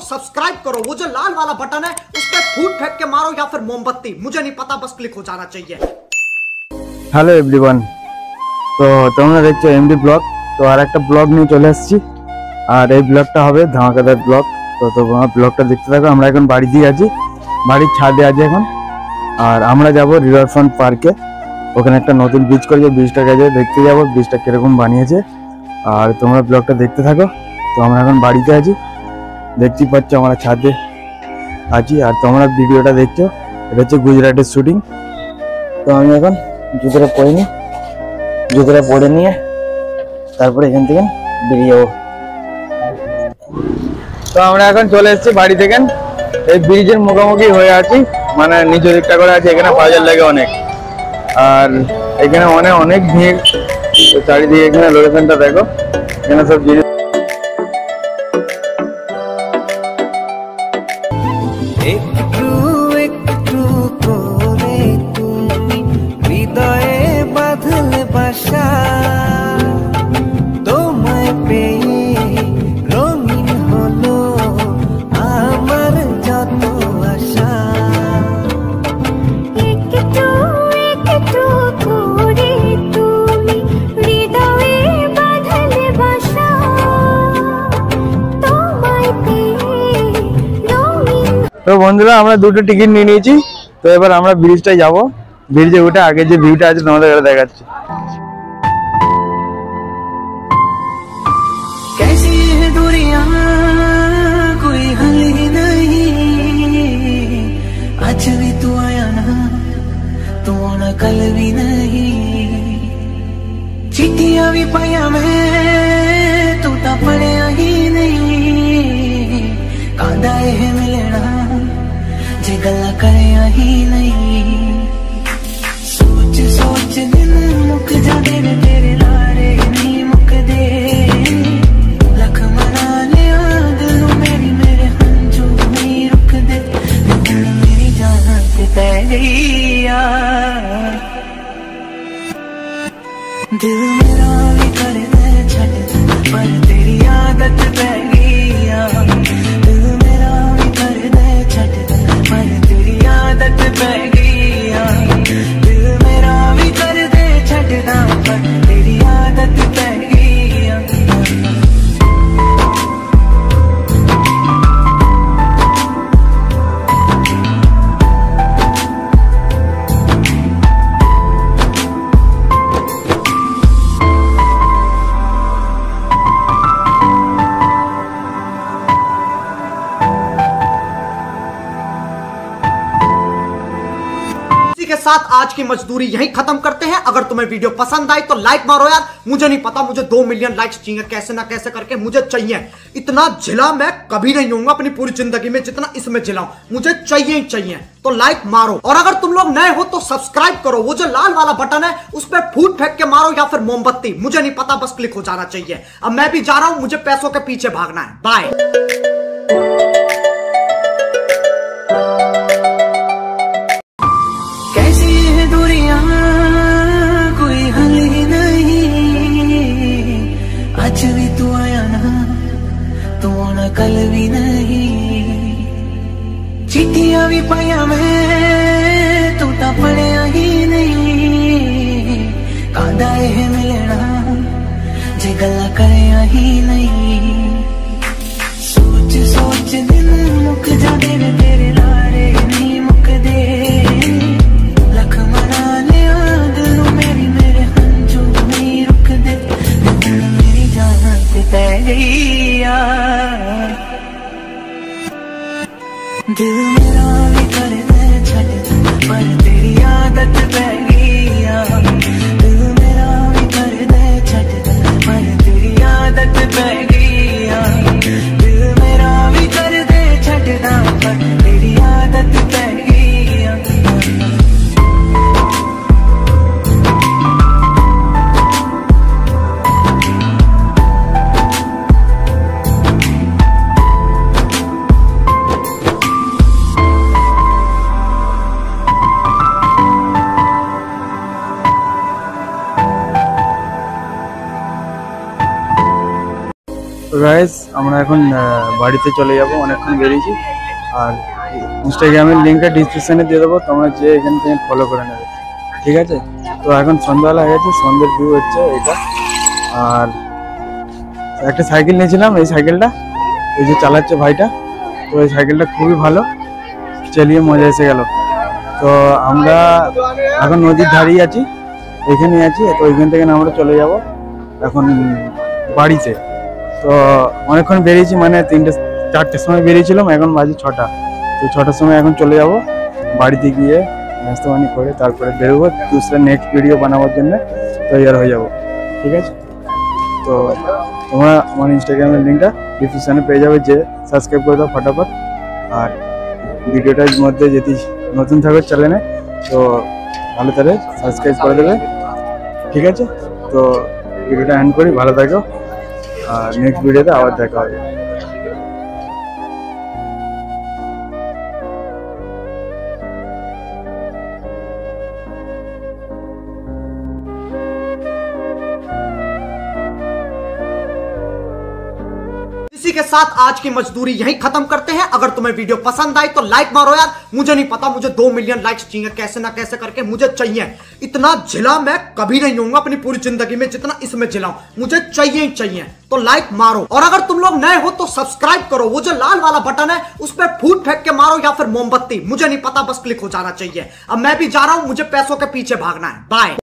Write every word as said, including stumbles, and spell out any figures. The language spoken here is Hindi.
सब्सक्राइब करो, वो जो लाल वाला बटन है उस पर फूट फेंक के मारो या फिर मोमबत्ती, मुझे नहीं पता, बस क्लिक हो जाना चाहिए। हेलो एवरीवन, तो তোমরা দেখছো এমডি ব্লগ। তো আর একটা ব্লগ নিয়ে চলে আসছি, আর এই ব্লগটা হবে ধামাকাদার ব্লগ। তো তোমরা ব্লগটা দেখতে থাকো। আমরা এখন বাড়ি দিয়ে আছি, বাড়ির ছাদে আছি এখন, আর আমরা যাব রিভারফ্রন্ট পার্কে। ওখানে একটা নতুন ব্রিজ করেছে, ব্রিজটা গেছে দেখতে যাবো ব্রিজটা কিরকম বানিয়েছে। আর তোমরা ব্লগটা দেখতে থাকো। তো আমরা এখন বাড়িতে আছি, দেখতেই পাচ্ছ আমরা ছাদে আছি, আর তোমরা ভিডিওটা দেখছো, এটা হচ্ছে গুজরাটের শুটিং। তো আমি এখন জুতোটা পরে নিই, জুতোটা পরে নিয়ে তারপরে এখান থেকে বেরিয়ে যাবো। তো আমরা এখন চলে এসেছি বাড়ি থেকে, এই ব্রিজের মুখোমুখি হয়ে আছি, মানে নিচু দিকটা করে আছে। এখানে বাজার লাগে অনেক, আর এখানে অনেক অনেক ভিড়। তো চারিদিকে এখানে লোকেশনটা দেখো, এখানে সব জিনিস তো বন্ধুরা আমরা দুটো টিকিট নিয়ে নিয়েছি। তো এবার আমরা ব্রিজটায় যাব, ব্রিজে উঠে আগে যে ভিউটা আছে তোমাদের কাছে দেখাচ্ছি। कैसी है दूरियां कोई हल ही नहीं, आज भी तू आया ना, तू आना कल भी नहीं, चिट्ठियां भी पाया मैं, तू तो पढ़िया ही नहीं, कांदा है मिलना जे गल्ला करया ही नहीं, सोच सोच दिन मुक जाते ने तेरे लारे नहीं मुक दे, लख मना लिया दिल मेरी मेरे हंजू नहीं रुक दे, मेरी जान से तै गई यार, दिल मेरा भी कर दे छट पर तेरी आदत पै गई यार, दिल मेरा भी कर दे छट पर तेरी आदत पै गई यार, दिल मेरा भी कर दे छटना पर तेरी आदत पै गई यार। के साथ आज की मजदूरी यहीं खत्म करते हैं। अगर तुम्हें वीडियो पसंद आई तो लाइक मारो यार, मुझे नहीं पता, मुझे दो मिलियन लाइक्स चाहिए, कैसे ना कैसे करके मुझे चाहिए। इतना झिला मैं कभी नहीं होऊंगा अपनी पूरी जिंदगी में जितना इसमें झिलाऊं, मुझे चाहिए ही चाहिए। तो लाइक मारो, और अगर तुम लोग नए हो तो सब्सक्राइब करो, वो जो लाल वाला बटन है उस पर फूट फेंक के मारो या फिर मोमबत्ती, मुझे नहीं पता, बस क्लिक हो जाना चाहिए। अब मैं भी जा रहा हूं, मुझे पैसों के पीछे भागना है। बाय। कोई हल ही नहीं, आज भी तू आया ना, तू आना कल भी नहीं, चिट्ठियां भी पाया मैं, तू तो पढ़िया ही नहीं, कांदा है मिलना जे गल्ला करया ही नहीं, सोच सोच दिन मुक जाते ने तेरे लारे नहीं मुक दे, लख मना लिया दिल मेरी मेरे हंजू नहीं रुक दे, मेरी जान से तै गई यार, दिल मेरा भी कर दे छट पर तेरी आदत पै गई यार, दिल मेरा भी कर दे छट पर तेरी आदत पै गई यार, दिल मेरा भी कर दे छटना पर तेरी आदत पै गई यार। তো গাইস আমরা এখন আহ, বাড়িতে চলে যাব, অনেকক্ষণ বেরিয়েছি। আর ইনস্টাগ্রামের লিঙ্কটা ডিসক্রিপশনে দিয়ে দেবো, তোমরা যে এখান থেকে ফলো করে নেবে, ঠিক আছে? তো এখন সন্ধ্যাবেলা হয়ে গেছে, সন্ধ্যের ভিউ হচ্ছে এটা। আর একটা সাইকেল নিয়েছিলাম, এই সাইকেলটা এই যে চালাচ্ছে ভাইটা, তো এই সাইকেলটা খুবই ভালো, চালিয়ে মজা এসে গেল। তো আমরা এখন নদীর ধারেই আছি, এখানেই আছি। তো ওইখান থেকে আমরা চলে যাব এখন বাড়িতে। তো অনেকক্ষণ বেরিয়েছি, মানে তিনটে চারটের সময় বেরিয়েছিলাম, এখন বাজে ছটা। তো ছটার সময় এখন চলে যাব বাড়িতে, গিয়ে নাস্তা পানি করে তারপরে বেরোবো দুসরা নেক্সট ভিডিও বানাবার জন্য তৈরি হয়ে যাব, ঠিক আছে? তো তোমরা আমার ইনস্টাগ্রামের লিঙ্কটা ডিসক্রিপশনে পেয়ে যাবে, যে সাবস্ক্রাইব করে দাও ফটাফট। আর ভিডিওটার মধ্যে যদি নতুন থাকো চ্যানেলে তো ভালো তাহলে সাবস্ক্রাইব করে দেবে, ঠিক আছে? তো ভিডিওটা এন্ড করি, ভালো থাকো, আর নেক্সট ভিডিওতে আবার দেখা হবে। इसी के साथ आज की मजदूरी यहीं खत्म करते हैं। अगर तुम्हें वीडियो पसंद आई तो लाइक मारो यार, मुझे नहीं पता, मुझे दो मिलियन लाइक्स चाहिए, कैसे ना कैसे करके मुझे चाहिए। इतना झिला मैं कभी नहीं होऊंगा अपनी पूरी जिंदगी में जितना इसमें झिलाऊं, मुझे चाहिए ही चाहिए। तो लाइक मारो, और अगर तुम लोग नए हो तो सब्सक्राइब करो, वो जो लाल वाला बटन है उस पर फूट फेंक के मारो या फिर मोमबत्ती, मुझे नहीं पता, बस क्लिक हो जाना चाहिए। अब मैं भी जा रहा हूं, मुझे पैसों के पीछे भागना है। बाय।